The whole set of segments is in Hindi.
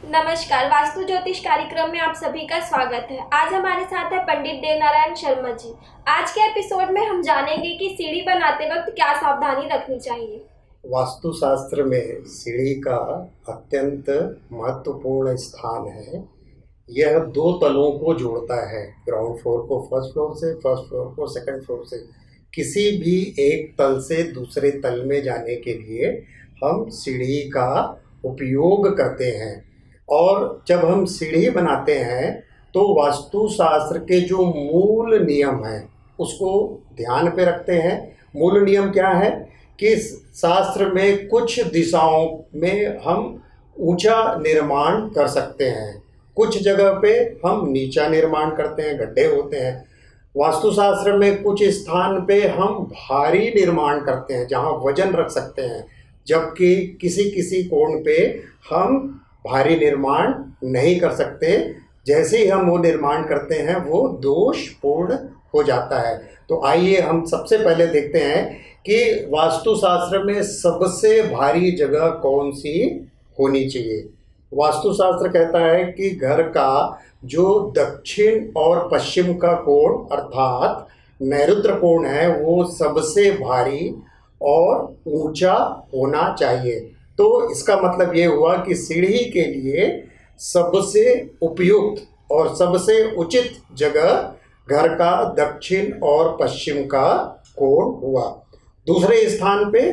नमस्कार। वास्तु ज्योतिष कार्यक्रम में आप सभी का स्वागत है। आज हमारे साथ है पंडित देवनारायण शर्मा जी। आज के एपिसोड में हम जानेंगे कि सीढ़ी बनाते वक्त क्या सावधानी रखनी चाहिए। वास्तु शास्त्र में सीढ़ी का अत्यंत महत्वपूर्ण स्थान है। यह दो तलों को जोड़ता है, ग्राउंड फ्लोर को फर्स्ट फ्लोर से, फर्स्ट फ्लोर को सेकंड फ्लोर से। किसी भी एक तल से दूसरे तल में जाने के लिए हम सीढ़ी का उपयोग करते हैं। और जब हम सीढ़ी बनाते हैं तो वास्तुशास्त्र के जो मूल नियम हैं उसको ध्यान पे रखते हैं। मूल नियम क्या है कि शास्त्र में कुछ दिशाओं में हम ऊंचा निर्माण कर सकते हैं, कुछ जगह पे हम नीचा निर्माण करते हैं, गड्ढे होते हैं। वास्तुशास्त्र में कुछ स्थान पे हम भारी निर्माण करते हैं जहाँ वजन रख सकते हैं, जबकि किसी किसी कोण पे हम भारी निर्माण नहीं कर सकते। जैसे ही हम वो निर्माण करते हैं वो दोषपूर्ण हो जाता है। तो आइए हम सबसे पहले देखते हैं कि वास्तुशास्त्र में सबसे भारी जगह कौन सी होनी चाहिए। वास्तुशास्त्र कहता है कि घर का जो दक्षिण और पश्चिम का कोण अर्थात नैऋत्य कोण है वो सबसे भारी और ऊंचा होना चाहिए। तो इसका मतलब ये हुआ कि सीढ़ी के लिए सबसे उपयुक्त और सबसे उचित जगह घर का दक्षिण और पश्चिम का कोण हुआ। दूसरे स्थान पे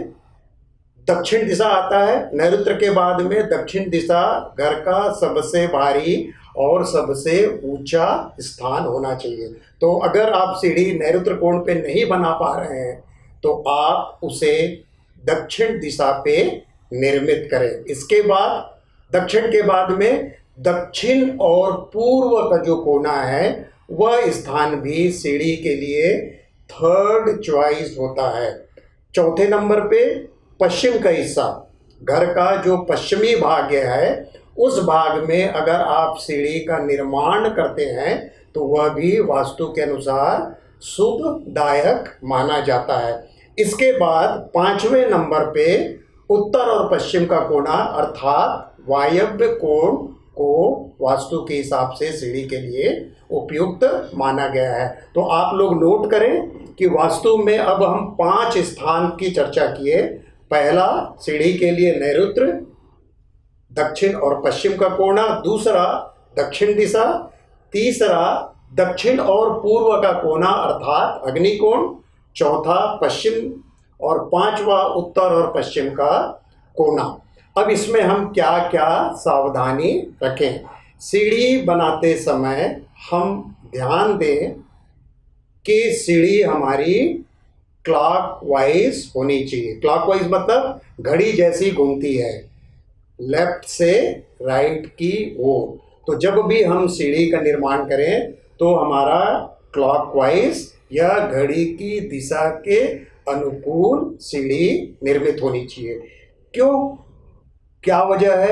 दक्षिण दिशा आता है। नैऋत्य के बाद में दक्षिण दिशा घर का सबसे भारी और सबसे ऊंचा स्थान होना चाहिए। तो अगर आप सीढ़ी नैऋत्य कोण पे नहीं बना पा रहे हैं तो आप उसे दक्षिण दिशा पे निर्मित करें। इसके बाद दक्षिण के बाद में दक्षिण और पूर्व का जो कोना है वह स्थान भी सीढ़ी के लिए थर्ड चॉइस होता है। चौथे नंबर पे पश्चिम का हिस्सा, घर का जो पश्चिमी भाग है उस भाग में अगर आप सीढ़ी का निर्माण करते हैं तो वह भी वास्तु के अनुसार शुभदायक माना जाता है। इसके बाद पांचवें नंबर पे उत्तर और पश्चिम का कोना अर्थात वायव्य कोण को वास्तु के हिसाब से सीढ़ी के लिए उपयुक्त माना गया है। तो आप लोग नोट करें कि वास्तु में अब हम 5 स्थान की चर्चा किए। पहला सीढ़ी के लिए नैऋत्य, दक्षिण और पश्चिम का कोना। दूसरा दक्षिण दिशा। तीसरा दक्षिण और पूर्व का कोना अर्थात अग्निकोण। चौथा पश्चिम और पांचवा उत्तर और पश्चिम का कोना। अब इसमें हम क्या क्या सावधानी रखें। सीढ़ी बनाते समय हम ध्यान दें कि सीढ़ी हमारी क्लॉकवाइज होनी चाहिए। क्लॉकवाइज मतलब घड़ी जैसी घूमती है, लेफ्ट से राइट की ओर। तो जब भी हम सीढ़ी का निर्माण करें तो हमारा क्लॉकवाइज या घड़ी की दिशा के अनुकूल सीढ़ी निर्मित होनी चाहिए। क्यों, क्या वजह है?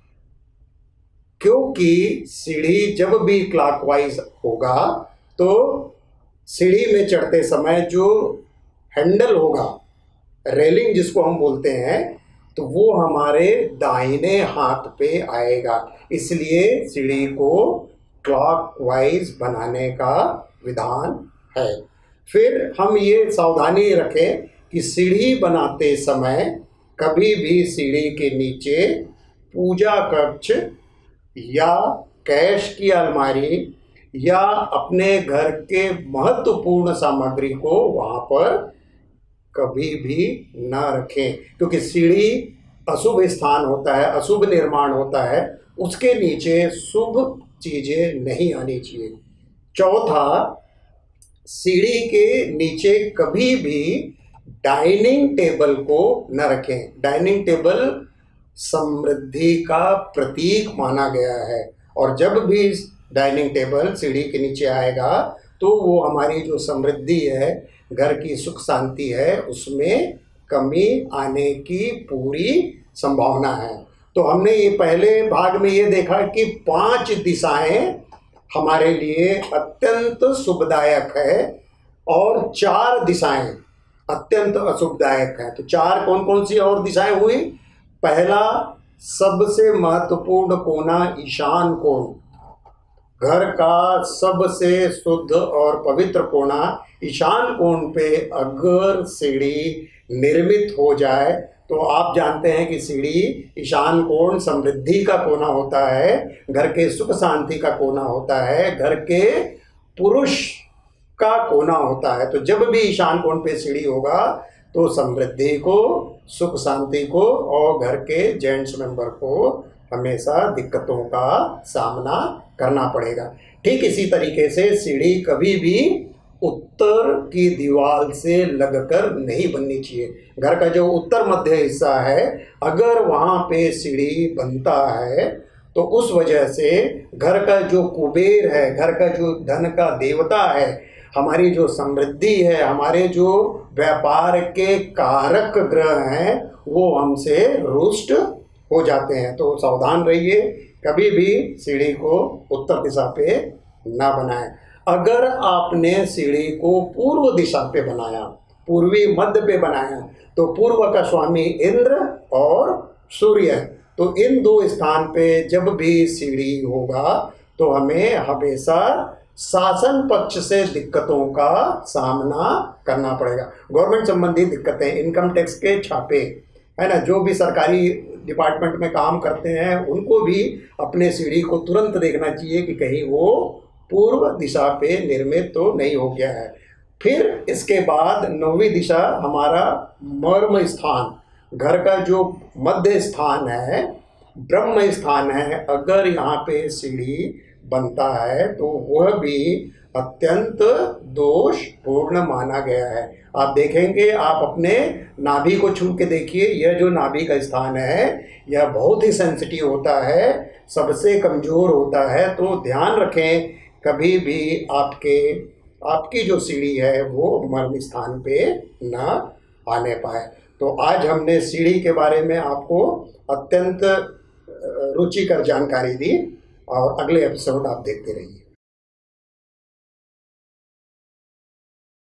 क्योंकि सीढ़ी जब भी क्लॉकवाइज होगा तो सीढ़ी में चढ़ते समय जो हैंडल होगा, रेलिंग जिसको हम बोलते हैं, तो वो हमारे दाहिने हाथ पे आएगा। इसलिए सीढ़ी को क्लॉकवाइज बनाने का विधान है। फिर हम ये सावधानी रखें कि सीढ़ी बनाते समय कभी भी सीढ़ी के नीचे पूजा कक्ष या कैश की अलमारी या अपने घर के महत्वपूर्ण सामग्री को वहाँ पर कभी भी ना रखें, क्योंकि सीढ़ी अशुभ स्थान होता है, अशुभ निर्माण होता है, उसके नीचे शुभ चीज़ें नहीं आनी चाहिए। चौथा, सीढ़ी के नीचे कभी भी डाइनिंग टेबल को न रखें। डाइनिंग टेबल समृद्धि का प्रतीक माना गया है और जब भी डाइनिंग टेबल सीढ़ी के नीचे आएगा तो वो हमारी जो समृद्धि है, घर की सुख शांति है, उसमें कमी आने की पूरी संभावना है। तो हमने ये पहले भाग में ये देखा कि 5 दिशाएं हमारे लिए अत्यंत शुभदायक है और 4 दिशाएं अत्यंत अशुभदायक है। तो 4 कौन कौन सी और दिशाएं हुई? पहला सबसे महत्वपूर्ण कोना ईशान कोण, घर का सबसे शुद्ध और पवित्र कोना ईशान कोण पे अगर सीढ़ी निर्मित हो जाए तो आप जानते हैं कि सीढ़ी ईशान कोण समृद्धि का कोना होता है, घर के सुख शांति का कोना होता है, घर के पुरुष का कोना होता है। तो जब भी ईशान कोण पे सीढ़ी होगा तो समृद्धि को, सुख शांति को और घर के जेंट्स मेंबर को हमेशा दिक्कतों का सामना करना पड़ेगा। ठीक इसी तरीके से सीढ़ी कभी भी उत्तर की दीवार से लगकर नहीं बननी चाहिए। घर का जो उत्तर मध्य हिस्सा है, अगर वहाँ पे सीढ़ी बनता है तो उस वजह से घर का जो कुबेर है, घर का जो धन का देवता है, हमारी जो समृद्धि है, हमारे जो व्यापार के कारक ग्रह हैं, वो हमसे रुष्ट हो जाते हैं। तो सावधान रहिए, कभी भी सीढ़ी को उत्तर दिशा पे ना बनाएं। अगर आपने सीढ़ी को पूर्व दिशा पे बनाया, पूर्वी मध्य पे बनाया, तो पूर्व का स्वामी इंद्र और सूर्य, तो इन दो स्थान पे जब भी सीढ़ी होगा तो हमें हमेशा शासन पक्ष से दिक्कतों का सामना करना पड़ेगा। गवर्नमेंट संबंधी दिक्कतें, इनकम टैक्स के छापे, है ना, जो भी सरकारी डिपार्टमेंट में काम करते हैं उनको भी अपने सीढ़ी को तुरंत देखना चाहिए कि कहीं वो पूर्व दिशा पे निर्मित तो नहीं हो गया है। फिर इसके बाद 9वीं दिशा हमारा मर्म स्थान, घर का जो मध्य स्थान है, ब्रह्म स्थान है, अगर यहाँ पे सीढ़ी बनता है तो वह भी अत्यंत दोषपूर्ण माना गया है। आप देखेंगे, आप अपने नाभि को छू के देखिए, यह जो नाभि का स्थान है यह बहुत ही सेंसिटिव होता है, सबसे कमज़ोर होता है। तो ध्यान रखें, कभी भी आपकी जो सीढ़ी है वो मर्म स्थान पे ना आने पाए। तो आज हमने सीढ़ी के बारे में आपको अत्यंत रुचिकर जानकारी दी और अगले एपिसोड आप देखते रहिए।